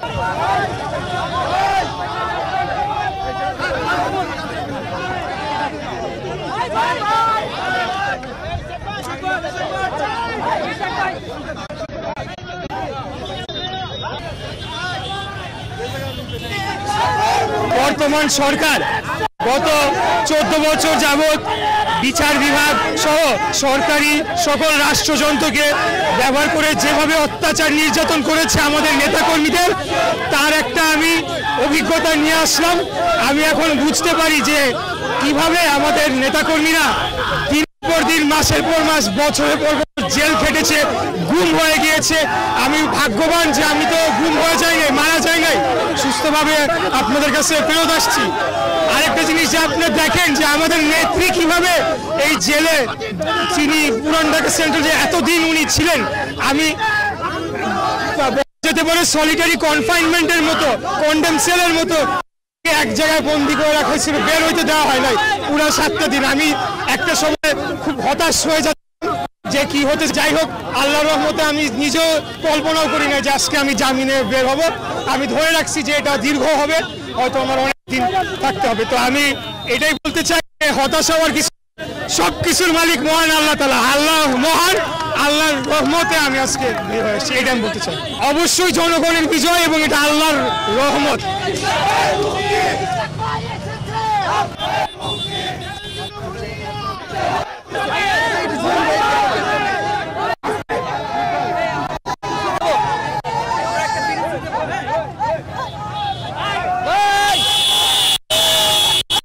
বর্তমান সরকার গত 14 বছর যাবৎ বিচার বিভাগ সহ সরকারি সকল রাষ্ট্রযন্ত্রকে ব্যবহার করে যেভাবে অত্যাচার নির্যাতন করেছে আমাদের নেতাকর্মীদের, তার একটা আমি অভিজ্ঞতা নিয়ে আসলাম। আমি এখন বুঝতে পারি যে কিভাবে আমাদের নেতাকর্মীরা দিন পর দিন, মাসের পর মাস, বছরের পর জেল খেটেছে, গুম হয়ে গিয়েছে। আমি ভাগ্যবান যে আমি তো গুম হয়ে যাই নাই, মারা যাই নাই, সুস্থভাবে আপনাদের কাছে ফেরত আসছি। আরেকটা জিনিস যে আপনি দেখেন যে আমাদের নেত্রী কিভাবে এই জেলে, তিনি পুরান ঢাকা সেন্ট্রাল যে এতদিন উনি ছিলেন, আমি যেতে পারে সলিটারি কনফাইনমেন্টের মতো, কন্ডেম সেলের মতো এক জায়গায় বন্দি করে রাখা হয়েছিল, বের হইতে দেওয়া হয় নাই পুরো 7টা দিন। আমি একটা সময় খুব হতাশ হয়ে যাচ্ছি যে কি হতে। যাই হোক, আল্লাহর রহমতে আমি নিজেও কল্পনাও করি না যে আজকে আমি জামিনে বের হব। আমি ধরে রাখছি যে এটা দীর্ঘ হবে, হয়তো আমার অনেক দিন থাকতে হবে। তো আমি এটাই বলতে চাই, হতাশ হওয়ার কিছু, সব কিছুর মালিক মহান আল্লাহ তাআলা, আল্লাহ মহান, আল্লাহর রহমতে আমি আজকে বের হয়েছি, এটা আমি বলতে চাই। অবশ্যই জনগণের বিজয় এবং এটা আল্লাহর রহমত।